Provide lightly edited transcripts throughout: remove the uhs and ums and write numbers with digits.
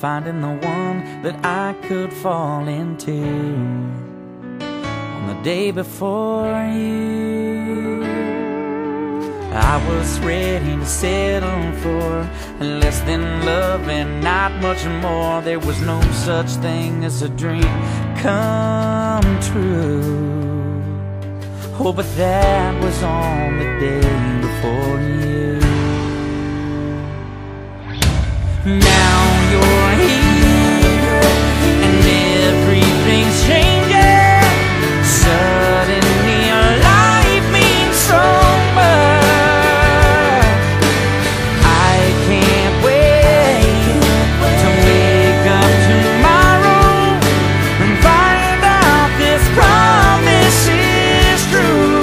finding the one that I could fall into. On the day before you, I was ready to settle for less than love and not much more. There was no such thing as a dream come true. Oh, but that was on the day before you. Now you're here and everything's changing. Suddenly your life means so much. I can't wait to wake up tomorrow and find out this promise is true.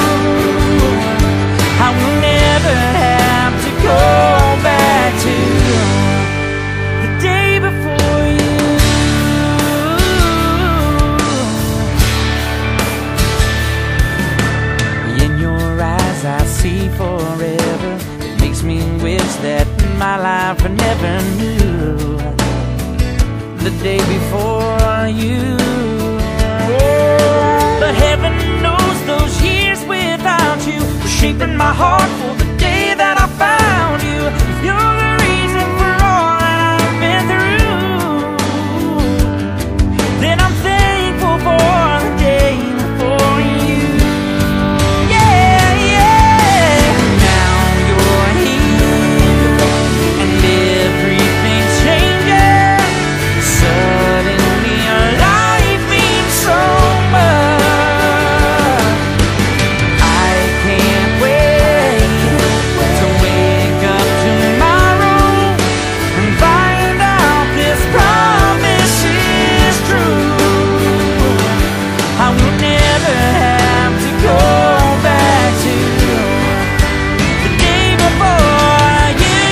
I will never have to go back to the day before you. In your eyes I see forever. It makes me wish that my life I never knew the day before you. But heaven knows those years without you were shaping my heart for the day that I found you. You're the reason for all that I've been through. Then I'm thankful for the day before you. Yeah, yeah. Now you're here and everything's changing. Suddenly your life means so much. I can't wait to wake up tomorrow and find out this promise is true. I will never have to go back to the day before you.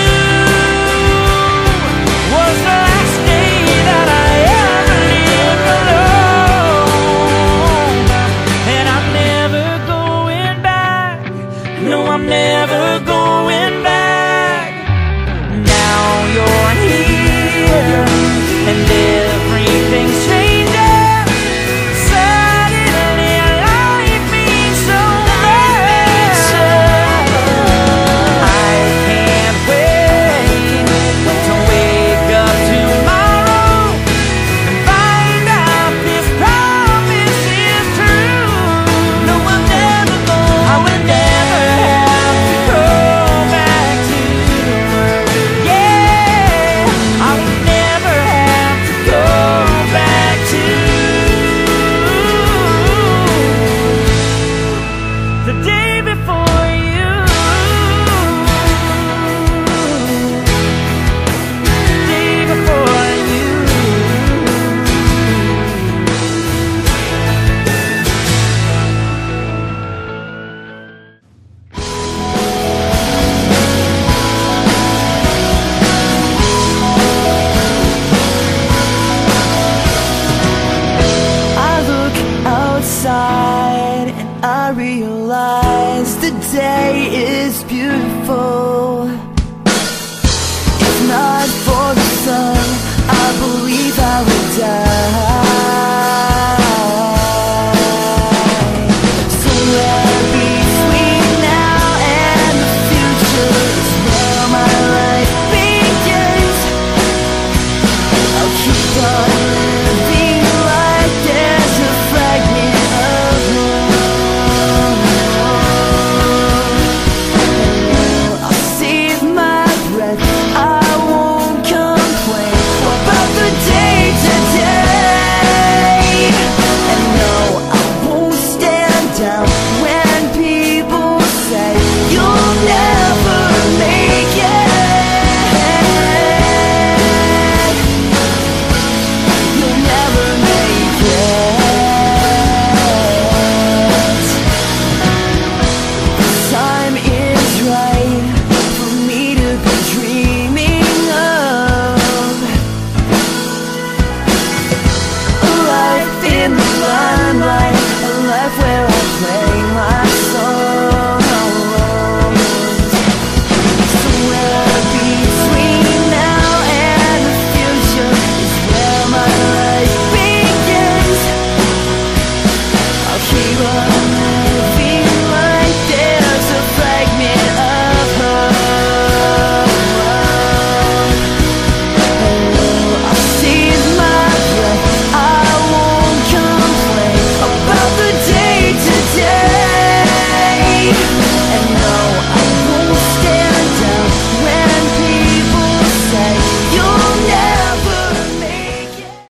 Was the last day that I ever lived alone, and I'm never going back. No, I'm never going back. Now you're here and everything's changing. Suddenly life means so much. I can't wait to wake up tomorrow and find out this promise is true. No, I'm never going. I will never have to go back to. Yeah, I will never have to go back to the day before you. The day before you. I look outside and I realize the day is beautiful. If not for the sun, I believe I would die. Somewhere between now and the future is where my life begins. I'll keep on living like there's a fragment of home. I'll save my breath, I won't complain about the day today. And no, I won't stand down when people say you'll never make it. You'll never make it. The time is right for me to be dreaming of a life in the limelight, a life where I play my